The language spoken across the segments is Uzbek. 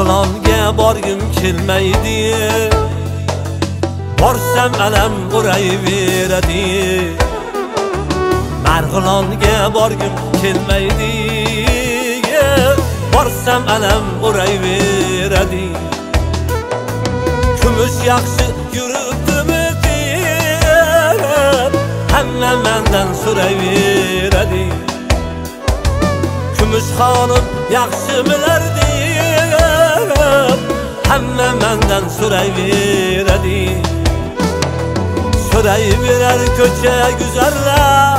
Marg'ilonga borgim kelmaydi, borsam alam urayveradi. Marg'ilonga borgim kelmaydi, borsam alam urayveradi. Kumush yaxshi yuribdimi deb hamma mendan so'rayveradi. Kumush xonim yaxshimilar deb hamma mendan so'rayveradi. So'rayverar ko'cha guzarlar,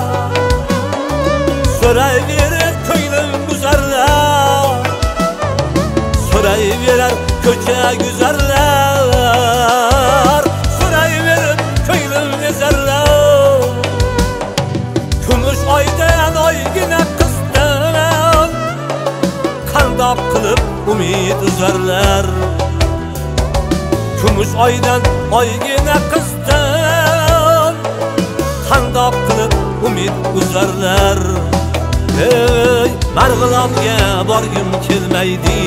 so'rayverar ko'nglim guzarlar, so'rayverar ko'cha guzarlar, so'rayverar ko'nglim guzarlar. Kumush oydan oygina qizdan qandoq qilib umid uzarlar. Kumush oydan oygina qizdan qandoq qilib umid uzarlar. Ey, Marg'ilonga borgim kelmaydi.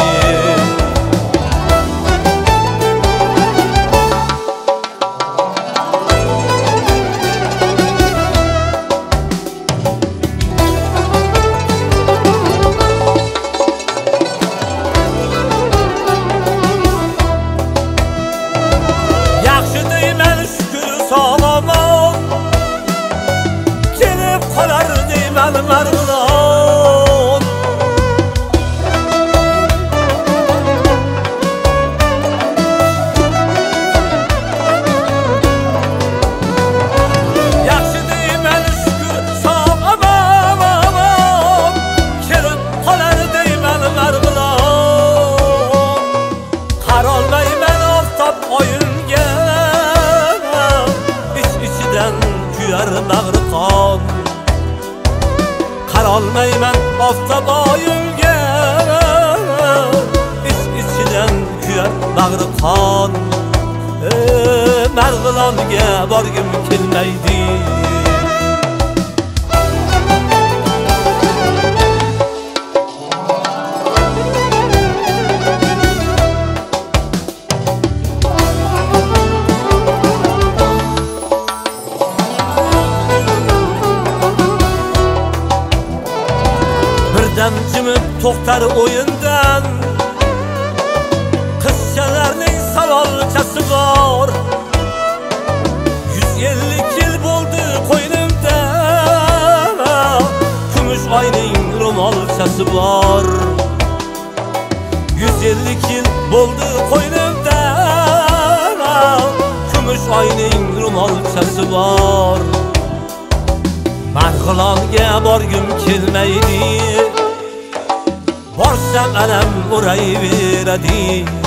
Yaxshi deyman shukr sog'omon, kelib qolar deyman Marg'ilon. Yaxshi deyman shukr sog'omon, kelib qolar deyman Marg'ilon. Qarolmayman oftob oyimga, ich-ichidan kuyar bag'ri qon. Qarolmayman oftob oyimga, ich-ichidan kuyar bag'ri qon. Marg'ilonga borgim kelmaydi. Birdan jimib to'xtar o'yindan, qizchalarning savolchasi bor. 150 yil bo'ldi qo'ynimda, kumush oyning ro'molchasi bor. 150 yil bo'ldi qo'ynimda, kumush oyning ro'molchasi bor. Marg'ilonga borgim kelmaydi, borsam alam urayveradi.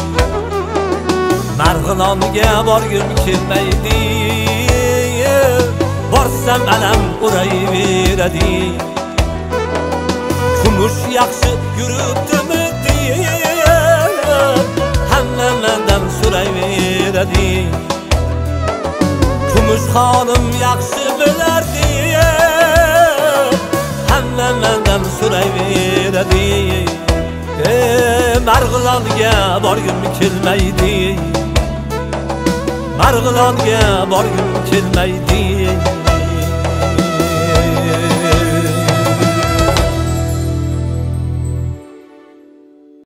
Marg'ilonga borgim kelmaydi, borsam alam urayveradi. Kumush yaxshi yuribdimi deb hamma mendan so'rayveradi. Kumush xonim yaxshi bilar deb hamma mendan so'rayveradi. Marg'ilonga borgim kelmaydi, Marg'ilonga borgim kelmaydi.